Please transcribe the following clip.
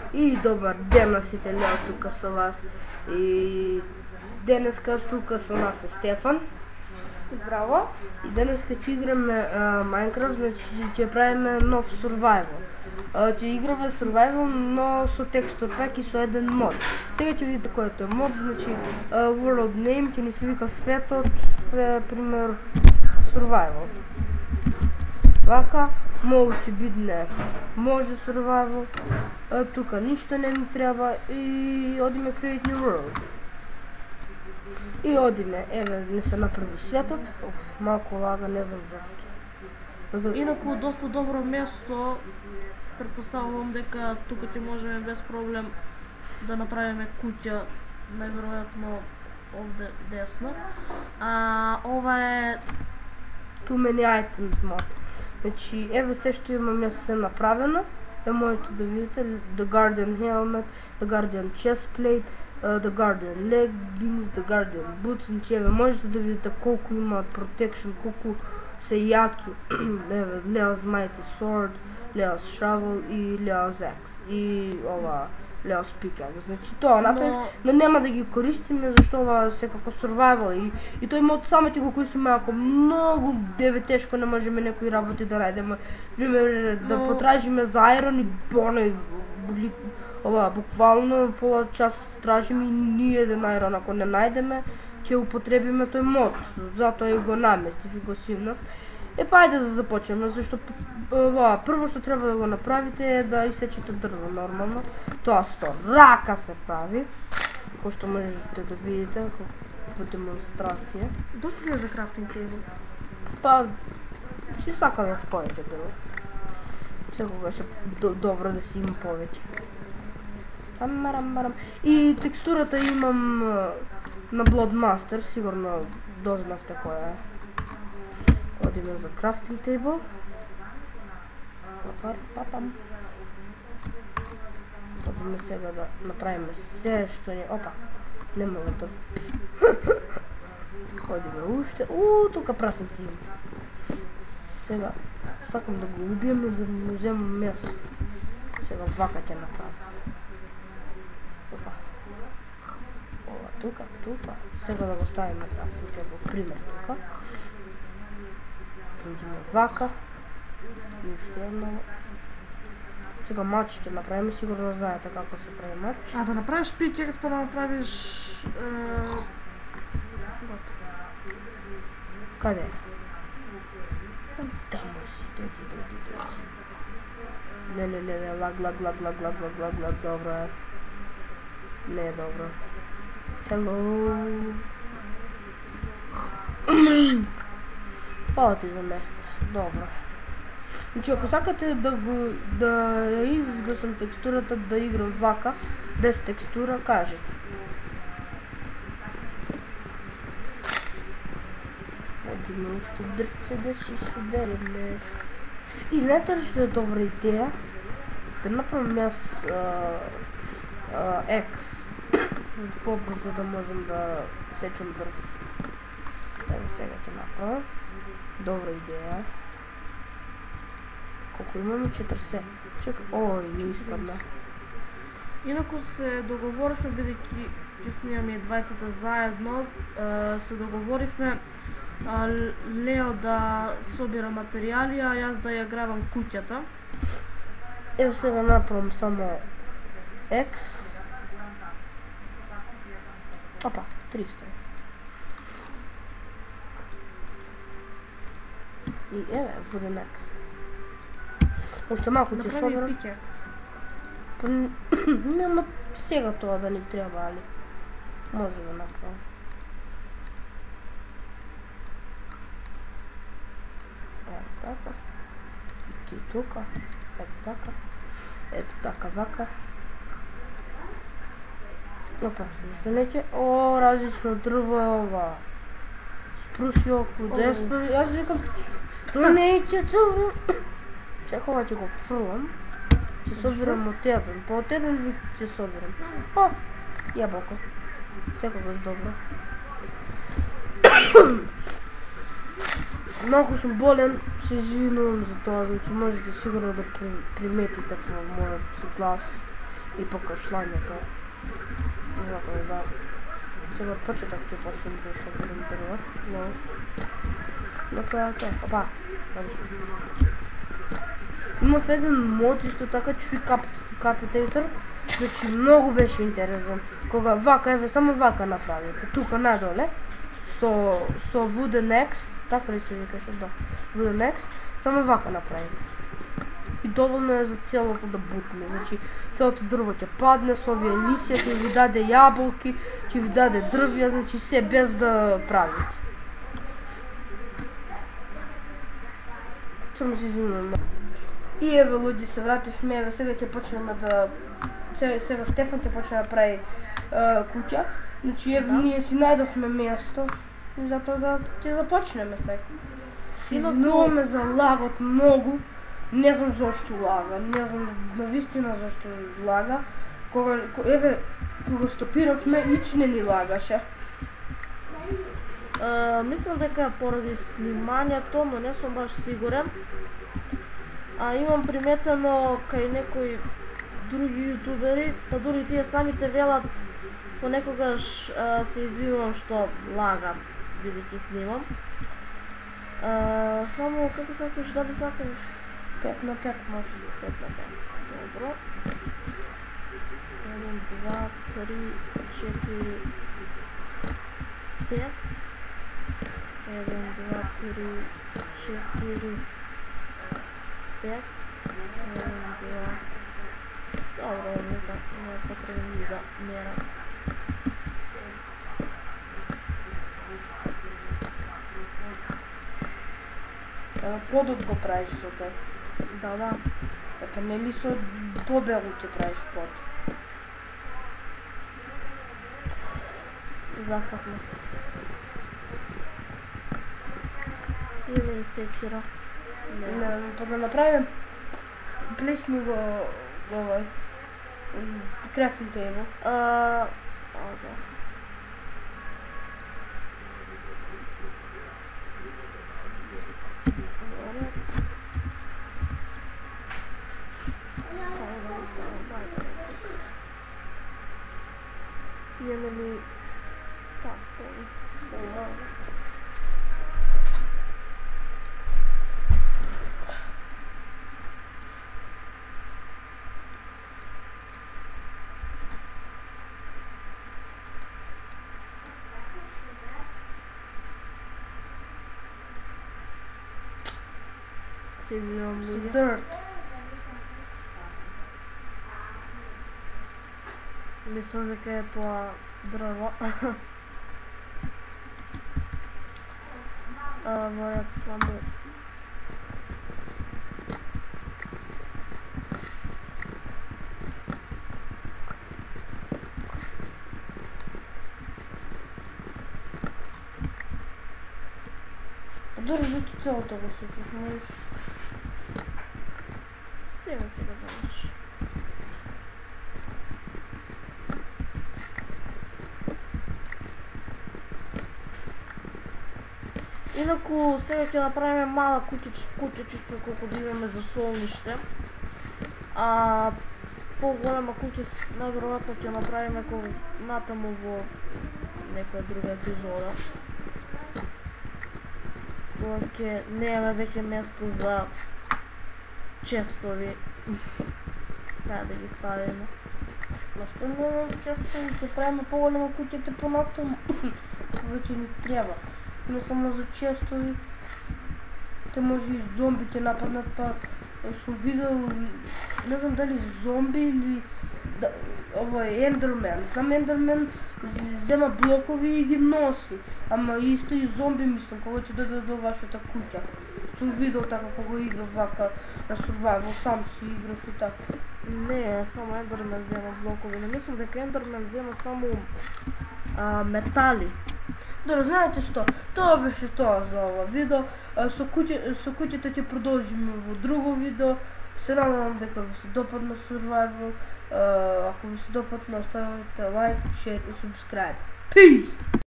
И добър ден на сите, Лео тука со вас. И денеска тука со нас е Стефан. Здраво! И денеска ќе играме Minecraft, значи ќе правиме нов survival. Ќе играме survival, но со текстур пак и со еден мод. Сега ќе видите кој е мод, значи world name ќе ни се вика светот, пример survival. Вака, мode ќе бидне може survival, тука ништо не ни треба и одиме create new world. И одиме, еве не се направи светот, малку лага, не знам зашто. Инаку доста добро место, претпоставувам дека тука ќе можеме без проблем да направиме куќа, најверојатно овде десно. Ова е Too many items mod. Значи, еве се што имаме се направено, можете да видите The Guardian Helmet, The Guardian Chestplate, The Guardian Leggings, The Guardian Boots, значи еве можете да видите колку има protection, колку се јаки. Еве Leo's Mighty Sword, Leo's Shovel и Leo's Axe и ова Leo's Pickaxe. Значи тоа направи, но нема да ги користиме зашто ова секако survival и тој мод само ќе го користиме ако многу тешко не можеме некои работи да најдеме. Пример да потражиме за iron и боне ова буквално пола час тражиме и ниеден iron ако не најдеме ќе употребиме тој мод. Затоа и го наместив и го сивнав. Ајде да започнеме, зашто прво што треба да го направите е да исечете дрво нормално. Тоа со рака се прави, кој што можете да видите во демонстрација. Доста ли е за крафтинг тейбл? Па, си сакам да се повеќе дрво. Секогаш е добро да си има повеќе. И текстурата имам на Bloodmaster, сигурно дознавте која е. Одиме за крафтинг тейбл. Одиме сега да направиме се што ни... Опа, не мога тоа. Одиме уште. Тука прасенци има. Сега сакам да го убием и да му земам месо. Сега вака ќе направим. Опа. Ова тука. Сега да го ставиме крафтинг тейбл, пример тука. Идеме вака. И уште едно. Сега мач ќе направиме, сигурно знаете како се прави мач. Да направиш пикекс, па да направиш... Каде? Тамо си, дојди. Не, лаг, добро е. Не е добро. Hello. Фала ти за месец, добро. Значи ако сакате да изгасам текстурата, да играм вака, без текстура, кажете. Одиме уште дрвце да си собереме. И знаете ли што е добра идеја? Да направим јас X. По-брзо да можем да сечам дрвце. Ево сега ќе направам. Добра идеја. Колко имаме? 40. Чекай, не испадна. Инаку се договоривме, бидејќи ќе снимаме и двајцата заедно, се договоривме Лео да собира материјали, а јас да ја грабам куќата. Ево сега направам само X. Опа, 300. И еве, будем X. Уште малку ќе соберам. Направи пикекс. Нема сега тоа да ни треба, али може да направам. Ето така. И ти тука. Ето така. Ето така, вака. Опа, ништо не ќе... различно дрво е ова. Спруси око, јас викам, што не ќе цел... Чекава ќе го фрлам. Ќе собирам од еден. Па од еден вик ќе собирам. Јабоко. Секогаш добро. Малку сум болен, се извинувам за тоа, значи можете сигурно да приметите по мојот глас. и покашлањето. Затоа да. Сега почеток ќе почнем да се коментират, но на тоа тоа. Опа. Има еден мод исто така Tree Capitator, значи многу беше интересен. Кога вака, еве само вака направите, тука надоле, со Wooden Axe, така ли се викаше, да, Wooden Axe, само вака направите. И доволно е за целото да бутне, значи целото дрво ќе падне, со овие лисија ќе ви даде јаболки, ќе ви даде дрвја, значи се без да правите. Само се извинувам. И еве луѓе се вративме, еве сега ќе почнеме да... Сега Стефан ќе почне да прави куќа, значи еве ние си најдовме место, и затоа да ќе започнеме сега. Се извинуваме за лагот многу, не знам зашто лага, не знам навистина зашто лага. Кога стопиравме, ич не ни лагаше. Мислам дека поради снимањето, но не сум баш сигурен. Имам приметено кај некои други јутубери, па дури тие самите велат понекогаш се извинувам што лагам, бидејќи снимам. Само како сакаш, дали сакаш? 5 на 5 може. 5 на 5. Добро. 1, 2, 3, 4, 5. 1, 2, 3, 4, 5. 1, 2. Добро, нека не е потребно да мерам. Подот го правиш со тој. Да. Така нели со побело ќе правиш под. Се зафахме. Или секира. Не, па да направим плесни го овој crafting table. Да. Имаме ли стапови? Се извинувам, луѓе. Dirt. Мислам дека е тоа дрво. Мојат само... Зори, зашто целото го сипиш, можеш? Сега ќе го заврши. Инаку сега ќе направиме мала куќа чисто колку да имаме за солниште. Поголема куќа најверојатно ќе направиме кога натаму во некоја друга епизода. Кога ќе немаме веќе место за честови. Треба да ги ставиме. Но што не честови, ќе правиме поголема куќата понатаму. Веќе ни треба. Не само за честови. Те може и зомбите нападнат, па сум видел, не знам дали зомби или ендермен. Сам ендермен зема блокови и ги носи. Ама исто и зомби мислам, кога ќе дојде до вашата куќа. Сум видел така кога играв вака на survival, сам си играв и така. Не, само ендермен зема блокови. Не мислам дека ендермен зема само метали. Добро, знаете што? Тоа беше тоа за ова видео. Со куќата ќе продолжиме во друго видео. Се надевам дека ви се допадна survival. Ако ви се допадна, оставете лайк, шер и subscribe. Peace!